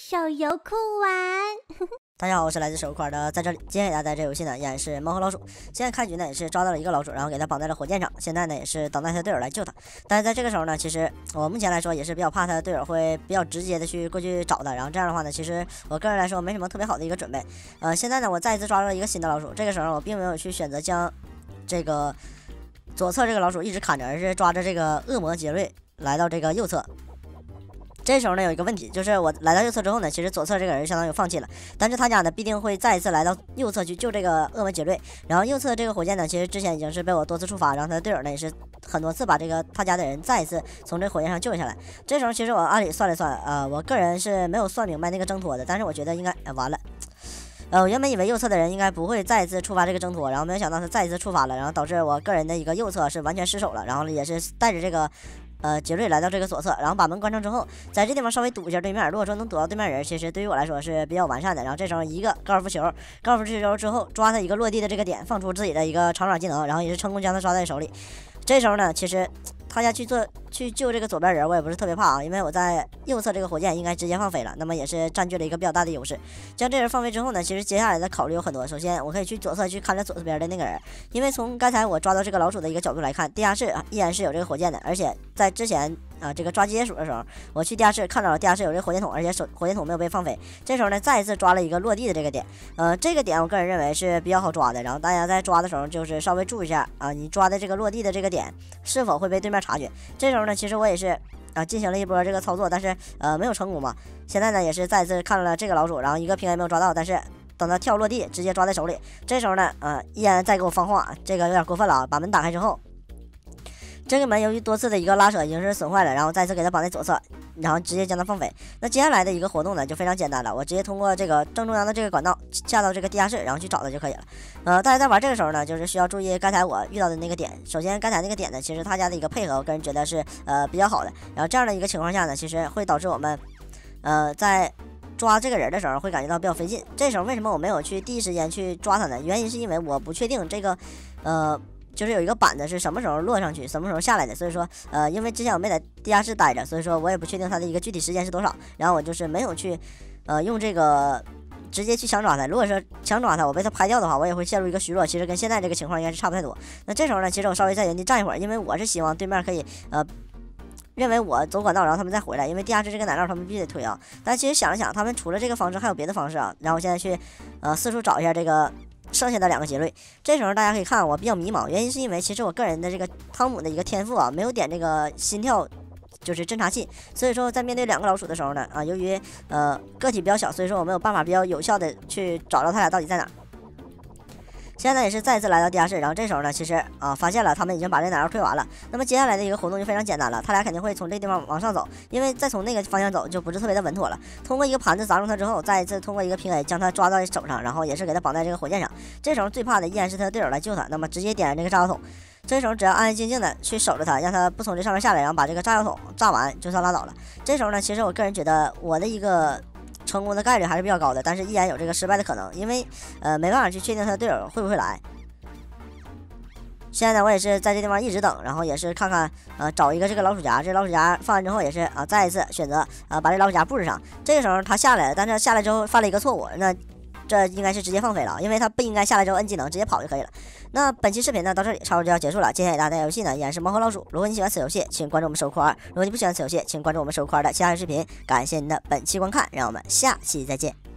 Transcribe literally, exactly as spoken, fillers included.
手游酷玩。 大家好，我是来自手块的，在这里今天给大家带这游戏呢，依然是猫和老鼠。现在开局呢也是抓到了一个老鼠，然后给他绑在了火箭上。现在呢也是等待他队友来救他。但是在这个时候呢，其实我目前来说也是比较怕他的队友会比较直接的去过去找他，然后这样的话呢，其实我个人来说没什么特别好的一个准备。呃，现在呢我再一次抓到了一个新的老鼠，这个时候我并没有去选择将这个左侧这个老鼠一直砍着，而是抓着这个恶魔杰瑞来到这个右侧。这时候呢有一个问题，就是我来到右侧之后呢，其实左侧这个人相当于放弃了，但是他家呢必定会再一次来到右侧去救这个恶魔杰瑞。然后右侧这个火箭呢，其实之前已经是被我多次触发，然后他的队友呢也是很多次把这个他家的人再一次从这个火箭上救下来。这时候其实我按理算了算，呃，我个人是没有算明白那个挣脱的，但是我觉得应该、呃、完了。呃，我原本以为右侧的人应该不会再一次触发这个挣脱，然后没有想到他再一次触发了，然后导致我个人的一个右侧是完全失手了，然后也是带着这个。呃，杰瑞来到这个左侧，然后把门关上之后，在这地方稍微堵一下对面。如果说能堵到对面人，其实对于我来说是比较完善的。然后这时候一个高尔夫球，高尔夫球之后抓他一个落地的这个点，放出自己的一个长爪技能，然后也是成功将他抓在手里。这时候呢，其实他家去做去救这个左边人，我也不是特别怕啊，因为我在右侧这个火箭应该直接放飞了，那么也是占据了一个比较大的优势。将这人放飞之后呢，其实接下来的考虑有很多。首先，我可以去左侧去看着左边的那个人，因为从刚才我抓到这个老鼠的一个角度来看，地下室依然是有这个火箭的，而且在之前。啊，这个抓机械鼠的时候，我去地下室看到了地下室有这个火箭筒，而且手火箭筒没有被放飞。这时候呢，再一次抓了一个落地的这个点，呃，这个点我个人认为是比较好抓的。然后大家在抓的时候，就是稍微注意一下啊，你抓的这个落地的这个点是否会被对面察觉。这时候呢，其实我也是啊进行了一波这个操作，但是呃没有成功嘛。现在呢，也是再次看了这个老鼠，然后一个平 A 没有抓到，但是等他跳落地，直接抓在手里。这时候呢，呃，依然在给我放话，这个有点过分了啊！把门打开之后。这个门由于多次的一个拉扯已经是损坏了，然后再次给它绑在左侧，然后直接将它放飞。那接下来的一个活动呢就非常简单了，我直接通过这个正中央的这个管道下到这个地下室，然后去找它就可以了。呃，大家在玩这个时候呢，就是需要注意刚才我遇到的那个点。首先，刚才那个点呢，其实他家的一个配合，我个人觉得是呃比较好的。然后这样的一个情况下呢，其实会导致我们呃在抓这个人的时候会感觉到比较费劲。这时候为什么我没有去第一时间去抓他呢？原因是因为我不确定这个呃。就是有一个板子是什么时候落上去，什么时候下来的，所以说，呃，因为之前我没在地下室待着，所以说我也不确定它的一个具体时间是多少。然后我就是没有去，呃，用这个直接去强抓它。如果说强抓它，我被它拍掉的话，我也会陷入一个虚弱。其实跟现在这个情况应该是差不太多。那这时候呢，其实我稍微在原地站一会儿，因为我是希望对面可以，呃，认为我走管道，然后他们再回来，因为地下室这个奶酪他们必须得推啊。但其实想了想，他们除了这个方式还有别的方式啊。然后我现在去，呃，四处找一下这个。剩下的两个杰瑞，这时候大家可以看我比较迷茫，原因是因为其实我个人的这个汤姆的一个天赋啊，没有点这个心跳，就是侦察器，所以说在面对两个老鼠的时候呢，啊，由于呃个体比较小，所以说我没有办法比较有效的去找到他俩到底在哪。现在也是再次来到地下室，然后这时候呢，其实啊发现了他们已经把这奶酪推完了。那么接下来的一个活动就非常简单了，他俩肯定会从这个地方往上走，因为再从那个方向走就不是特别的稳妥了。通过一个盘子砸中他之后，再一次通过一个平 A 将他抓到手上，然后也是给他绑在这个火箭上。这时候最怕的依然是他的队友来救他，那么直接点燃这个炸药桶。这时候只要安安静静的去守着他，让他不从这上面下来，然后把这个炸药桶炸完就算拉倒了。这时候呢，其实我个人觉得我的一个。成功的概率还是比较高的，但是依然有这个失败的可能，因为呃没办法去确定他的队友会不会来。现在呢，我也是在这地方一直等，然后也是看看呃找一个这个老鼠夹，这老鼠夹放完之后也是啊、呃、再一次选择啊、呃、把这老鼠夹布置上。这个时候他下来了，但是下来之后犯了一个错误，那这应该是直接放飞了，因为他不应该下来之后摁技能直接跑就可以了。那本期视频呢到这里差不多就要结束了，接下来给大家带游戏呢依然是猫和老鼠。如果你喜欢此游戏，请关注我们手块；如果你不喜欢此游戏，请关注我们手块的其他视频。感谢您的本期观看，让我们下期再见。